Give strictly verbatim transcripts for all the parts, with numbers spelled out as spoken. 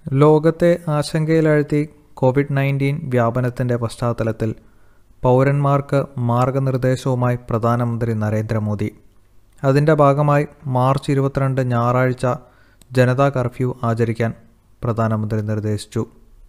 ലോകത്തെ ആശങ്കയിലാഴ്ത്തി Covid nineteen വ്യാപനത്തിൻ്റെ പശ്ചാത്തലത്തിൽ പൗരന്മാർക്ക് മാർഗനിർദ്ദേശവുമായി പ്രധാനമന്ത്രി നരേന്ദ്രമോദി. അതിൻ്റെ ഭാഗമായി മാർച്ച് ഇരുപത്തിരണ്ട് ഞായറാഴ്ച ജനതാ കർഫ്യൂ ആചരിക്കാൻ പ്രധാനമന്ത്രി നിർദ്ദേശിച്ചു.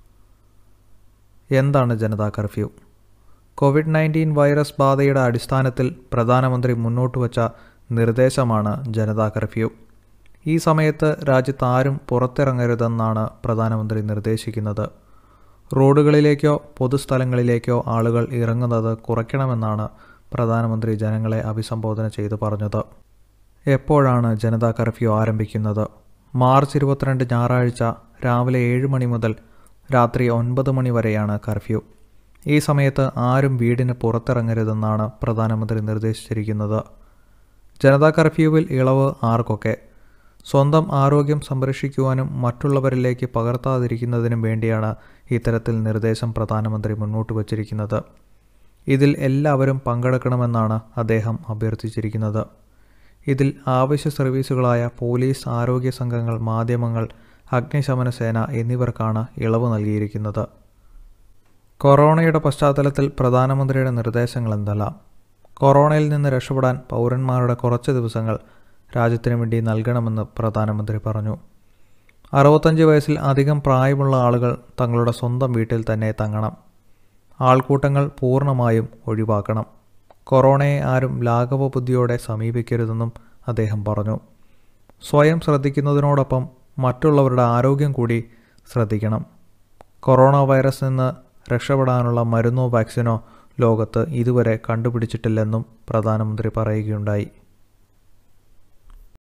എന്താണ് Janata curfew? Covid nineteen virus ബാധയുടെ അടിസ്ഥാനത്തിൽ പ്രധാനമന്ത്രി മുന്നോട്ടുവച്ച നിർദ്ദേശമാണ് ജനതാ കർഫ്യൂ. ഈ സമയത്ത് രാജ്യത്ത് ആരും പുറത്തിറങ്ങരുതെന്നാണ് പ്രധാനമന്ത്രി നിർദ്ദേശിക്കുന്നത്. റോഡുകളിലേക്കോ പൊതുസ്ഥലങ്ങളിലേക്കോ ആളുകൾ ഇറങ്ങുന്നത് കുറയ്ക്കണമെന്നാണ് പ്രധാനമന്ത്രി ജനങ്ങളെ അഭിസംബോധന ചെയ്തു പറഞ്ഞത്. എപ്പോഴാണ് ജനതാ കർഫ്യൂ ആരംഭിക്കുന്നത്? മാർച്ച് ഇരുപത്തിരണ്ട് ഞായറാഴ്ച രാവിലെ ഏഴ് മണി മുതൽ രാത്രി ഒൻപത് മണി വരെയാണ് കർഫ്യൂ. ഈ സമയത്ത് ആരും വീടിന് പുറത്തിറങ്ങരുതെന്നാണ് പ്രധാനമന്ത്രി നിർദ്ദേശിച്ചിരിക്കുന്നത്. ജനതാ കർഫ്യൂവിൽ ഇളവ് ആർക്കൊക്കെ? സ്വന്തം ആരോഗ്യം സംരക്ഷിക്കുവാനും മറ്റുള്ളവരിലേക്ക് പകർത്താതിരിക്കുന്നതിനും വേണ്ടിയാണ് ഇത്തരത്തിൽ നിർദ്ദേശം പ്രധാനമന്ത്രി മുന്നോട്ട് വച്ചിരിക്കുന്നത്. ഇതിൽ എല്ലാവരും പങ്കെടുക്കണമെന്നാണ് അദ്ദേഹം അഭ്യർത്ഥിച്ചിരിക്കുന്നത്. ഇതിൽ ആവശ്യ സർവീസുകളായ പോലീസ്, ആരോഗ്യ സംഘങ്ങൾ, മാധ്യമങ്ങൾ, അഗ്നിശമന സേന എന്നിവർക്കാണ് ഇളവ് നൽകിയിരിക്കുന്നത്. കൊറോണയുടെ പശ്ചാത്തലത്തിൽ പ്രധാനമന്ത്രിയുടെ നിർദ്ദേശങ്ങൾ എന്തെല്ലാം? കൊറോണയിൽ നിന്ന് രക്ഷപ്പെടാൻ പൗരന്മാരുടെ കുറച്ച് ദിവസങ്ങൾ രാജ്യത്തിനു വേണ്ടി നൽകണമെന്ന് പ്രധാനമന്ത്രി പറഞ്ഞു. അറുപത്തഞ്ച് വയസ്സിൽ അധികം പ്രായമുള്ള ആളുകൾ തങ്ങളുടെ സ്വന്തം വീട്ടിൽ തന്നെ തങ്ങണം. ആൾക്കൂട്ടങ്ങൾ പൂർണ്ണമായും ഒഴിവാക്കണം. കൊറോണയെ ആരും ലാഘവ ബുദ്ധിയോടെ സമീപിക്കരുതെന്നും അദ്ദേഹം പറഞ്ഞു. സ്വയം ശ്രദ്ധിക്കുന്നതിനോടൊപ്പം മറ്റുള്ളവരുടെ ആരോഗ്യം കൂടി ശ്രദ്ധിക്കണം. കൊറോണ വൈറസിൽ നിന്ന് രക്ഷപ്പെടാനുള്ള മരുന്നോ വാക്സിനോ ലോകത്ത് ഇതുവരെ കണ്ടുപിടിച്ചിട്ടില്ലെന്നും പ്രധാനമന്ത്രി പറയുകയുണ്ടായി.